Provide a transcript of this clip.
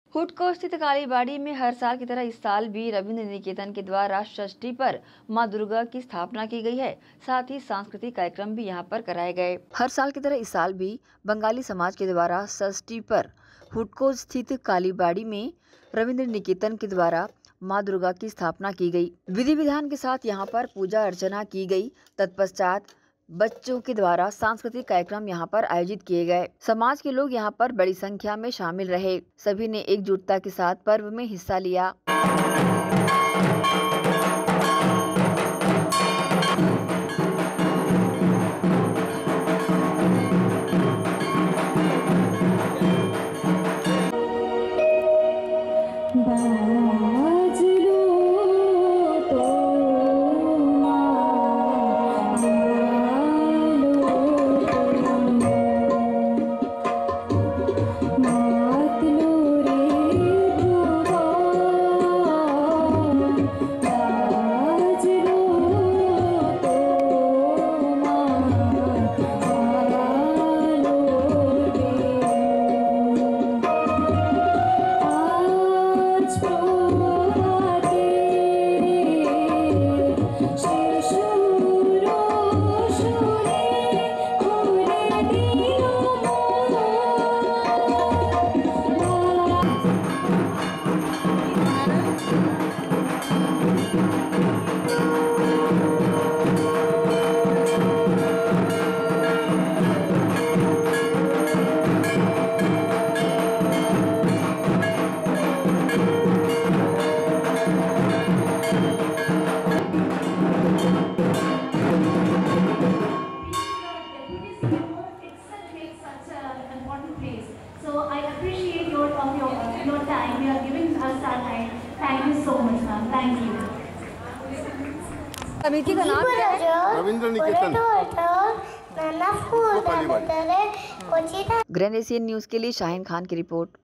हुडको स्थित कालीबाड़ी में हर साल की तरह इस साल भी रविंद्र निकेतन के द्वारा षष्ठी पर मां दुर्गा की स्थापना की गई है। साथ ही सांस्कृतिक कार्यक्रम भी यहां पर कराए गए। हर साल की तरह इस साल भी बंगाली समाज के द्वारा षष्ठी पर हुडको स्थित कालीबाड़ी में रविंद्र निकेतन के द्वारा मां दुर्गा की स्थापना की गई। विधि विधान के साथ यहां पर पूजा अर्चना की गई। तत्पश्चात बच्चों के द्वारा सांस्कृतिक कार्यक्रम यहां पर आयोजित किए गए। समाज के लोग यहां पर बड़ी संख्या में शामिल रहे। सभी ने एकजुटता के साथ पर्व में हिस्सा लिया। So I appreciate your time you are giving us our time. Thank you so much, ma'am. Thank you. समिति का नाम क्या है? Ravindra Niketan. Grand Asian news के लिए शाहीन खान की रिपोर्ट।